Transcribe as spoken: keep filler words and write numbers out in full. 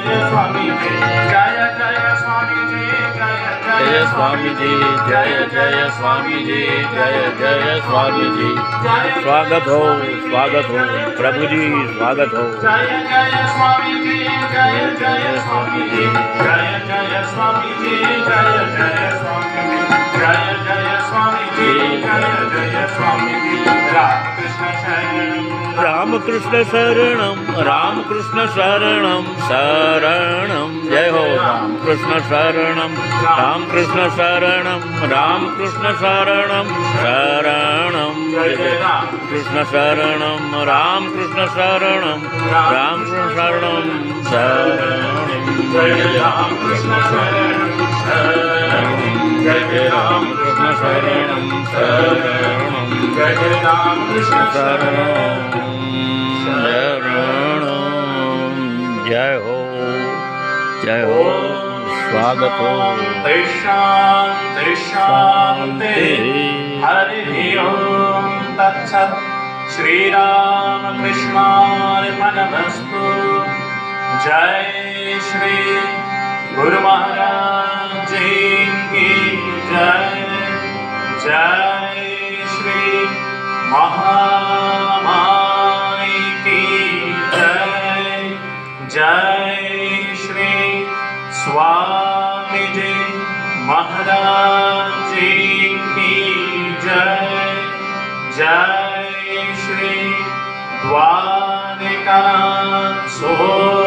जय स्वामी जी, जय जय स्वामी जी, जय जय स्वामी जी। स्वागत हो, स्वागत हो प्रभु जी, स्वागत हो। जय जय स्वामी जी, जय जय स्वामी जी, जय जय स्वामी जी, जय जय स्वामी जी, जय जय स्वामी जी, जय जय स्वामी जी। राम कृष्ण शरणम, राम कृष्ण शरणम, राम कृष्ण शरणम, शरणम जय हो। राम कृष्ण शरणम, राम कृष्ण शरणम, राम कृष्ण शरणम, शरणम जय जय राम कृष्ण शरणम, राम कृष्ण शरणम, राम कृष्ण शरणम, शरणम जय जय राम कृष्ण शरणम, शरणम जय जय राम कृष्ण शरणम, शरणम जय जय राम कृष्ण शरणम, शरणम जय हो, जय हो। स्वागत हो। शांति शांति हरि ओम तत्सत्। श्री राम कृष्णार्पणमस्तु। जय श्री गुरु महाराज जी की जय। जय श्री महामाई की जय। जय श्री स्वामी जी महाराज जी की जय। जय श्री द्वारिकानाथ सो